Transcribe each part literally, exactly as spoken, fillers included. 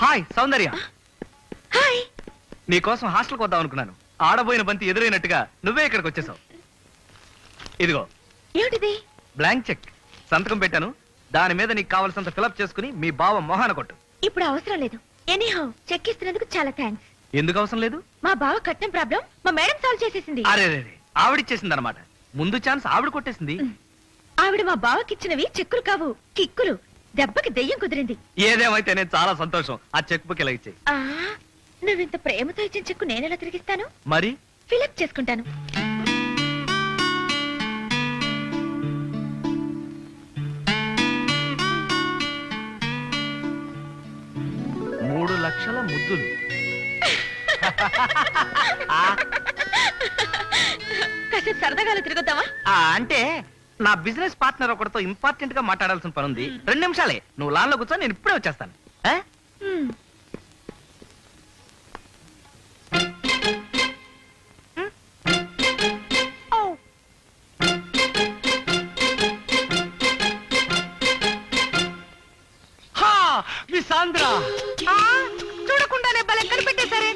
Hi సౌందర్య. Hi. నీకోసం హాస్టల్కి వద్దాం అనుకున్నాను. ఆడబోయిన బంతి ఎదురైనట్టుగా నువ్వే ఇక్కడికి వచ్చేసావు. ఇదిగో ఏమిటిది? బ్లాంక్ చెక్ సంతకం పెట్టాను. దాని మీద నీకు కావాల్సినంత ఫిలప్ చేసుకుని మీ బావ మొహాన కొట్టు. ఇప్పుడు అవసరం లేదు. ఎనీహౌ చెక్ ఇస్తున్నందుకు చాలా థ్యాంక్స్. ఎందుకు అవసరం లేదు? మా బావ కట్నం ప్రాబ్లం మా మేడం సాల్వ్ చేసేసింది. అరే ఆవిడిచ్చేసింది అనమాట. ముందు ఛాన్స్ ఆవిడ కొట్టేసింది. ఆవిడ మా బావకిచ్చినవి చెక్కులు కావు, కిక్కులు. దెబ్బకి దెయ్యం కుదిరింది. ఏదేమైతే నేను చాలా సంతోషం. ఆ చెక్ బుక్ ఇలా ఇచ్చేయి. ఆ నువ్వింత ప్రేమతో ఇచ్చిన చెక్కు నేనెలా తిరిగిస్తాను? మరి ఫిలప్ చేసుకుంటాను. మూడు లక్షల ముద్దులు. కాసేపు సరదాగా తిరుగుతావా? అంటే నా బిజినెస్ పార్ట్నర్ ఒకటితో ఇంపార్టెంట్ గా మాట్లాడాల్సిన పని ఉంది. రెండు నిమిషాలే. నువ్వు లాన్ లో కూర్చో, నేను ఇప్పుడే వచ్చేస్తాను. చూడకుండానే భలే కనిపెట్టేశారే.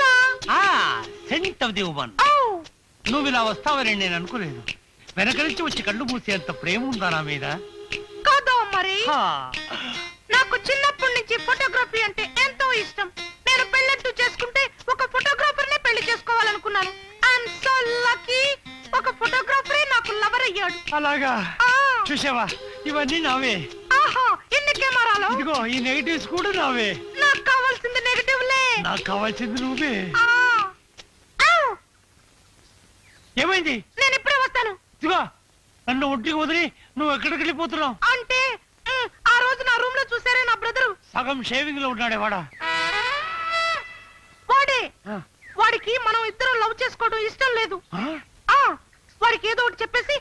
నువ్వు ఇలా వస్తావని నేను అనుకోలేదు. వెనక నుంచి వచ్చి కళ్ళు మూసేంత ప్రేమ ఉందా నా మీద? కాదా మరి? నాకు చిన్నప్పటి నుంచి ఫోటోగ్రఫీ అంటే ఎంతో ఇష్టం. నేను పెళ్ళంటూ చేసుకుంటే ఒక ఫోటోగ్రాఫర్ నే పెళ్లి చేసుకోవాలనుకున్నాను. I'm so lucky. ఒక ఫోటోగ్రాఫరే నాకు లవర్ అయ్యాడు. అలాగా? చూసావా, ఇవన్నీ నావే. ఆహా, ఎన్ని కెమెరాలు? ఇదిగో ఈ నెగటివ్స్ కూడా నావే. నాకు కావాల్సింది నెగటివ్లే. నాకు కావాల్సింది నువ్వే. ఏమైంది? నేను ఇప్పుడే వస్తాను. ఇదిగో నన్ను ఒంటికి వదిలి నువ్వు ఎక్కడికి వెళ్ళిపోతున్నావు? అంటే ఆ రోజు నా రూమ్ లో చూసారే నా బ్రదరు. సగం షేవింగ్ లో ఉన్నాడే వాడా? వాడే. వాడికి మనం ఇద్దరం లవ్ చేసుకోవడం ఇష్టం లేదు. వాడికి ఏదో ఒకటి చెప్పేసి